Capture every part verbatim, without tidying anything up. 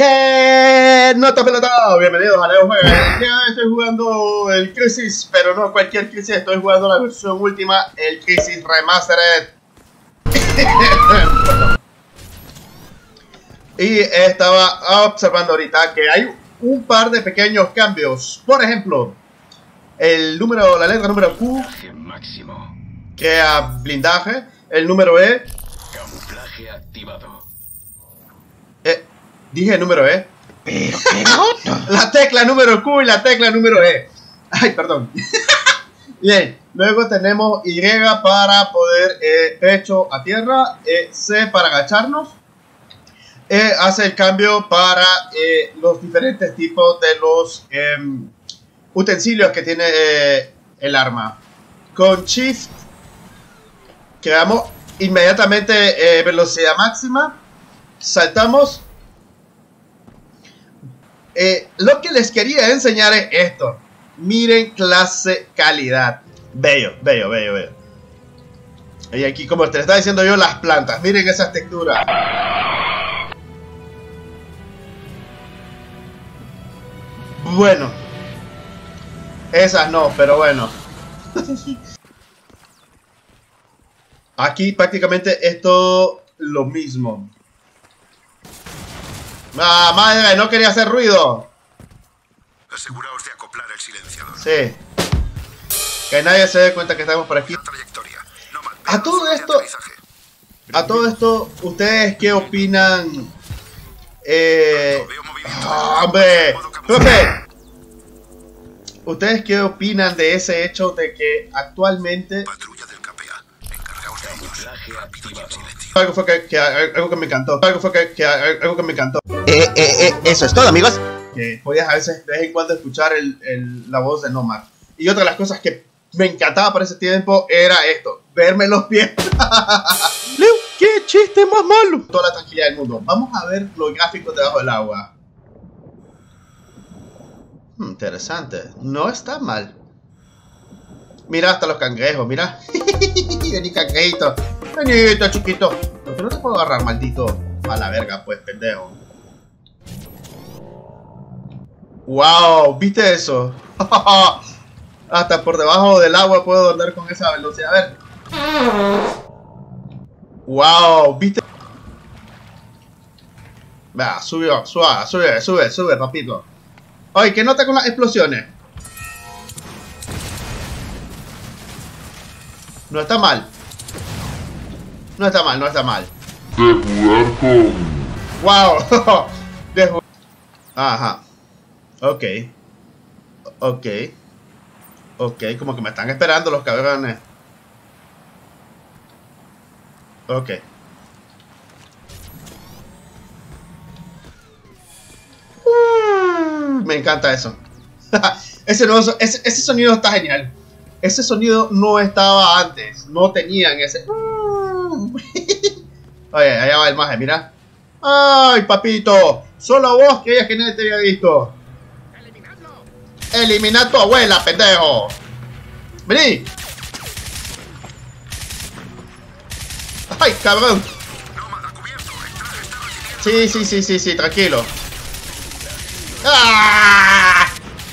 ¡Hey! ¡No te pelotado! Bienvenidos a Leo Juega. Ya estoy jugando el Crysis, pero no cualquier Crysis, estoy jugando la versión última, el Crysis Remastered. Y estaba observando ahorita que hay un par de pequeños cambios. Por ejemplo, el número, la letra número Q queda blindaje, el número E camuflaje activado. Eh, dije número E. Pero qué bruto. La tecla número Q y la tecla número E. Ay, perdón. Bien, luego tenemos Y para poder eh, pecho a tierra, eh, C para agacharnos. E hace el cambio para eh, los diferentes tipos de los eh, utensilios que tiene eh, el arma. Con Shift quedamos inmediatamente eh, velocidad máxima. Saltamos. Eh, lo que les quería enseñar es esto. Miren clase calidad. Bello, bello, bello, bello. Y aquí, como te estaba diciendo yo, las plantas. Miren esas texturas. Bueno. Esas no, pero bueno. Aquí prácticamente es todo lo mismo. ¡Ah, madre! No quería hacer ruido. Aseguraos de acoplar el silenciador. Sí. Que nadie se dé cuenta que estamos por aquí. No A todo esto, a todo esto, ¿ustedes qué opinan? Eh, oh, hombre, profe, ¿ustedes qué opinan de ese hecho de que actualmente patrulla del K P A, encargaos de camuflaje activado. algo fue que, que algo que me encantó, algo fue que, que algo que me encantó? Eh, eh, eh, eso es todo, amigos. Que podías a veces de vez en cuando escuchar el, el, la voz de Nomad. Y otra de las cosas que me encantaba para ese tiempo era esto, verme los pies. Leo, qué chiste más malo. Toda la tranquilidad del mundo. Vamos a ver los gráficos debajo del agua. Hmm, interesante. No está mal. Mira hasta los cangrejos, mira. Vení, cangrejito. Venito, chiquito. ¿Por qué no te puedo agarrar, maldito? A la verga, pues, pendejo. Wow, ¿viste eso? Hasta por debajo del agua puedo andar con esa velocidad. A ver. Wow, ¿viste? Va, subió, suave, sube, sube, sube, papito. Oye, ¿qué nota con las explosiones? No está mal. No está mal, no está mal. De jugar con... Wow. De jugar. Ajá. Ok. Ok. Ok, como que me están esperando los cabrones. Ok. Uh, me encanta eso. ese, nuevo, ese, ese sonido está genial. Ese sonido no estaba antes. No tenían ese... Oye, allá va el maje, mira. Ay, papito. Solo vos creías que nadie te había visto. Elimina a tu abuela, pendejo. Vení. Ay, cabrón. Sí, sí, sí, sí, sí, tranquilo. ¡Ah!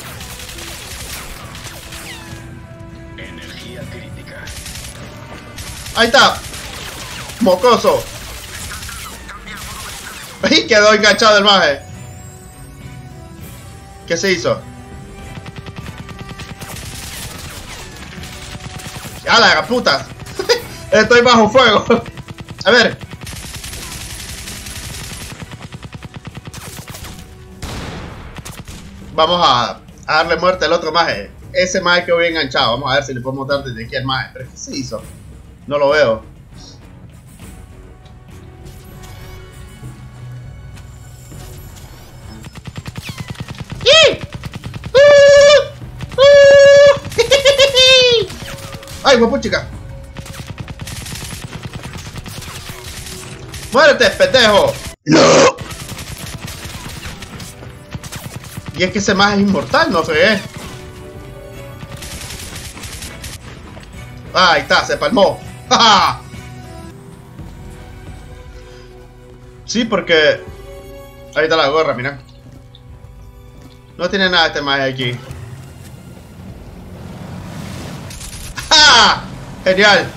Energía crítica. Ahí está. Mocoso. Ay, quedó enganchado el maje. ¿Qué se hizo? ¡A la puta! Estoy bajo fuego. A ver. Vamos a, a darle muerte al otro maje. Ese maje que voy enganchado. Vamos a ver si le podemos dar desde aquí al maje. Pero ¿qué se hizo? No lo veo. ¡Ay, guapo chica! ¡Muérete, pendejo! ¡No! Y es que ese más es inmortal, no fregué. Ahí está, se palmó. ¡Ja, ja! Sí, porque Ahí está la gorra, mira. No tiene nada este maje aquí. ¡Ja! Genial.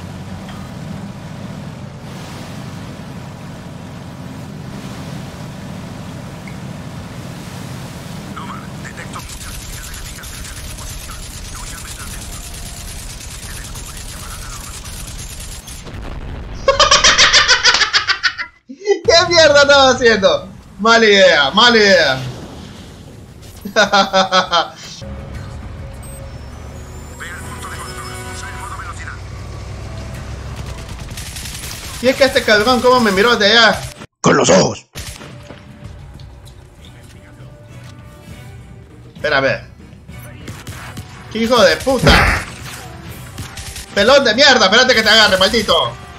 ¿Qué mierda estaba haciendo? Mala idea, mala idea. Y es que este cabrón, ¿cómo me miró desde allá? Con los ojos. Espera, a ver. ¡Qué hijo de puta! ¡Pelón de mierda! Espérate que te agarre, maldito.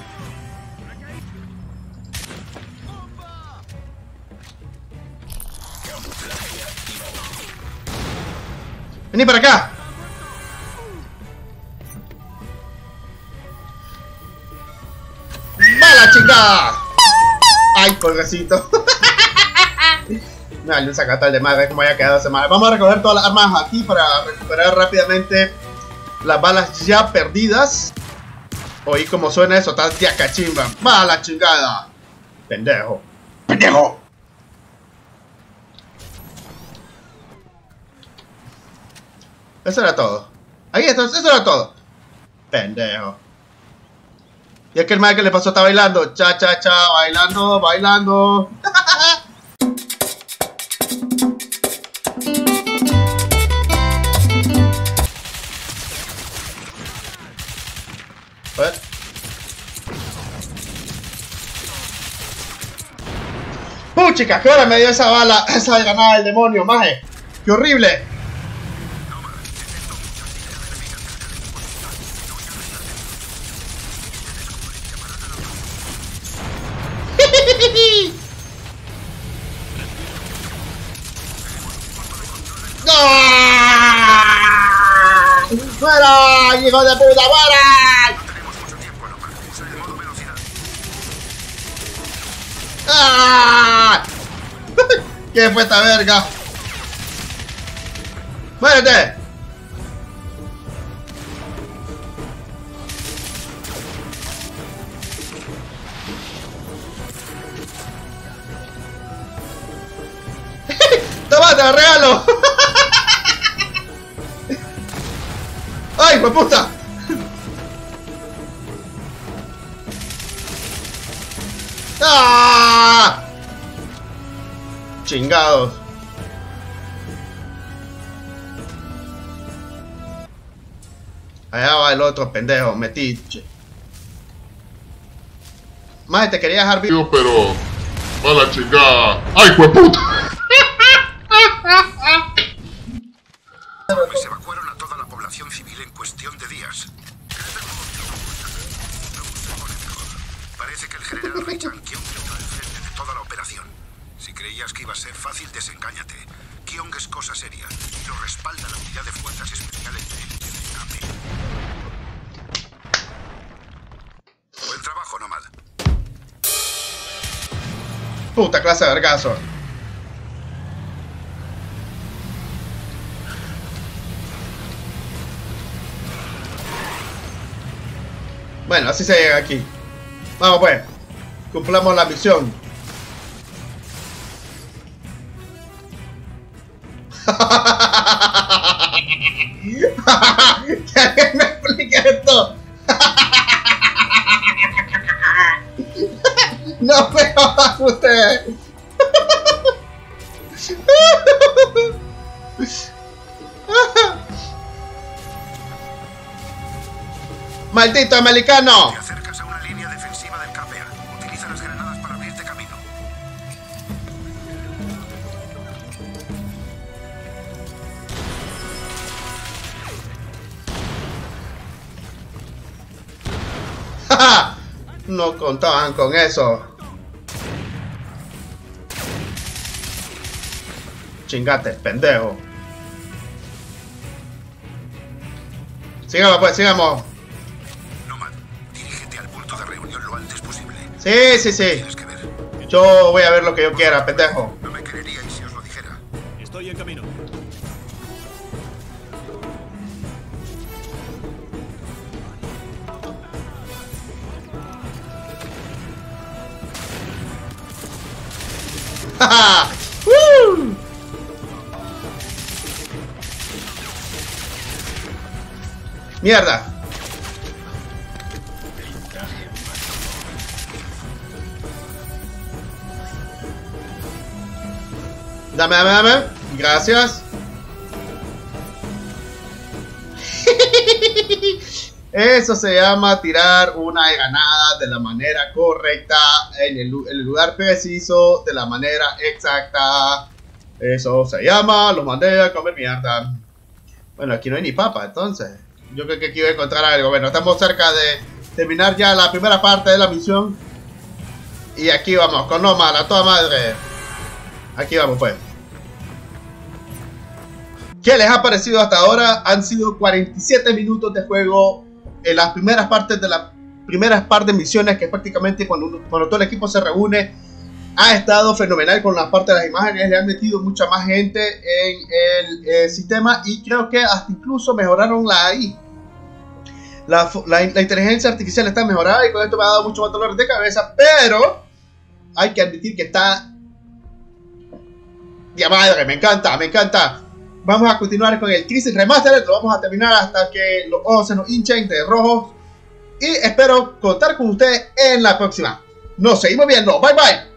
Vení para acá. ¡Mala chingada! ¡Ay, pobrecito! Dale un sacatal de madre como haya quedado ese madre. Vamos a recoger todas las armas aquí para recuperar rápidamente las balas ya perdidas. Oí como suena eso, tal tía cachimba. ¡Mala chingada! Pendejo. ¡Pendejo! Eso era todo. Ahí está, eso era todo. Pendejo. Y es que el madre que le pasó está bailando. Cha, cha, cha, bailando, bailando. A ver. ¡Puchica! ¿Qué hora me dio esa bala? Esa granada del demonio, maje. ¡Qué horrible! ¡Fuera! ¡Hijo de puta! ¡Fuera! ¡Ah! ¿Qué fue esta verga? ¡Muérete! ¡Toma, te regalo! ¡Ay, pues puta! ¡Ah! Chingados. Allá va el otro pendejo, metiche. Más te quería dejar vivo. Pero... mala chingada. ¡Ay, hueputa! Se evacuaron a toda la población civil en cuestión de días. Parece que el general Ray Chan-Kiong está al frente de toda la operación. Si creías que iba a ser fácil, desengáñate. Kiong es cosa seria y lo respalda la unidad de fuerzas especiales de élite de Camel. Buen trabajo, Nomad. Puta clase de vergazo. Bueno, así se llega aquí. Vamos pues. Cumplamos la misión. Que alguien me explique esto. No me jodas usted. ¡Maldito americano! Te acercas a una línea defensiva del K P A. Utiliza las granadas para abrirte camino. ¡Ja! No contaban con eso. Chingate, pendejo. Sigamos pues, sigamos. Nomad, dirígete al punto de reunión lo antes posible. Sí, sí, sí. Tienes que ver. Yo voy a ver lo que yo quiera, pendejo. No me creeríais si os lo dijera. Estoy en camino. ¡Ja! ¡Uh! ¡Mierda! Dame, dame, dame. Gracias. Eso se llama tirar una granada de la manera correcta, en el, en el lugar preciso, de la manera exacta. Eso se llama, lo mandé a comer mierda. Bueno, aquí no hay ni papa, entonces. Yo creo que aquí voy a encontrar algo. Bueno, estamos cerca de terminar ya la primera parte de la misión. Y aquí vamos, con Noma, a toda madre. Aquí vamos, pues. ¿Qué les ha parecido hasta ahora? Han sido cuarenta y siete minutos de juego en las primeras partes de las primeras par de misiones, que prácticamente cuando, uno, cuando todo el equipo se reúne, ha estado fenomenal con la parte de las imágenes. Le han metido mucha más gente en el, el sistema y creo que hasta incluso mejoraron la I. La, la, la inteligencia artificial está mejorada y con esto me ha dado mucho más dolor de cabeza, pero hay que admitir que está... ¡Ya madre! Me encanta, me encanta. Vamos a continuar con el Crisis Remastered. Lo vamos a terminar hasta que los ojos se nos hinchen de rojos. Y espero contar con ustedes en la próxima. Nos seguimos viendo. Bye bye.